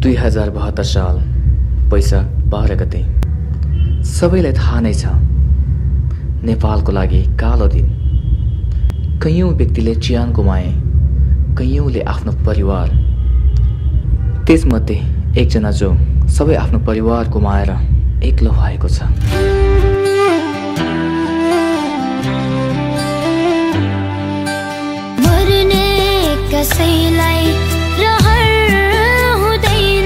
2072 साल वैशाख 12 गते सबैलाई थाहा नै छ नेपालको लागि कालो दिन। कयौं व्यक्तिले ज्यान गुमाए, कयौंले आफ्नो परिवार। त्यसमध्ये एकजना जो सबै आफ्नो परिवार गुमाएर एक्लो भएको छ। मर्ने कसैलाई रहर हुँदैन,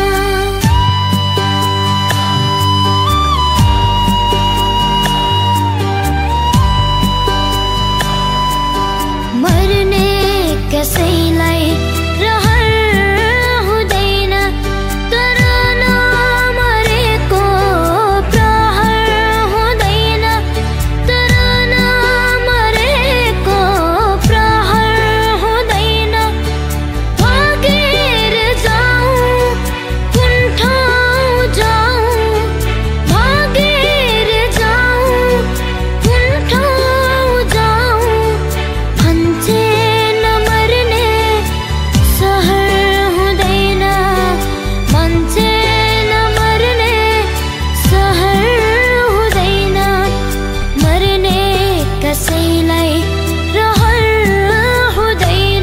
मर्ने कसैलाई रहर हुँदैन, तर नमरेको प्रहर हुँदैन, तर नमरेको प्रहर हुँदैन। भागेर जाऊँ कुन ठाउँ जाऊँ, भागेर जाऊँ कुन ठाउँ जाऊँ, मान्छे नमर्ने सहर हुँदैन, मान्छे नमर्ने सहर हुँदैन, मर्ने कसैलाई रहर हुँदैन।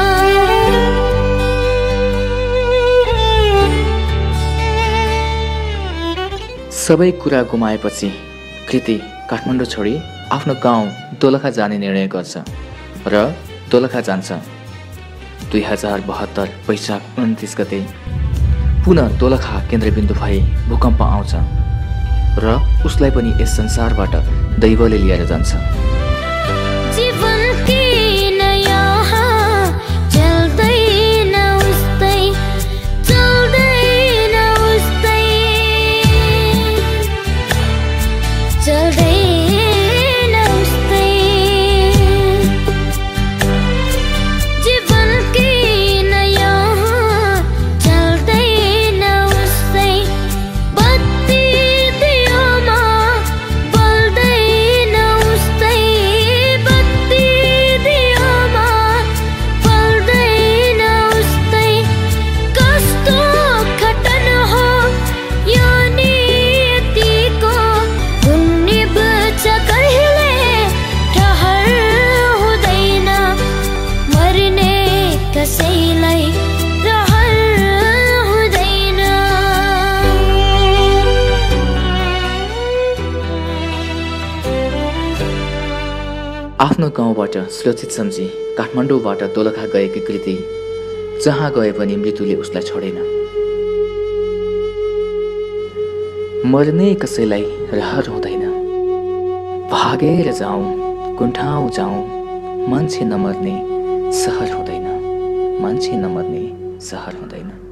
सबै कुरा गुमाएपछि कृति काठमाडौँ छोडी आफ्नो गाउँ दोलखा जाने निर्णय गर्छ र दोलखा जान्छ। 2072 वैशाख 29 गते पुनः दोलखा केन्द्रबिन्दु भई भूकम्प आउँछ र उसलाई पनि यस संसारबाट दैवले लिएर जान्छ। जीवन किन यहाँ चल्दैन उस्तै, चल्दैन उस्तै, चल्दैन उस्तै। जीवन किन यहाँ चल्दैन उस्तै, बत्ती दियोमा बल्दैन उस्तै, बत्ती दियोमा बल्दैन उस्तै। कस्तो खटन हो यो नियतिको, निभ्छ कहिले ठहर हुँदैन, मर्ने कसैलाई रहर हुँदैन। आफ्नो गाउँबाट सुरक्षित सम्झी काठमाडौँबाट दोलखा गएकी कृति जहाँ गए पनि मृत्युले उसलाई छोडेन। मर्ने कसैलाई रहर हुँदैन, भागेर जाऊँ कुन ठाउँ जाऊँ, मान्छे नमर्ने सहर हुँदैन, मान्छे नमर्ने सहर हुँदैन।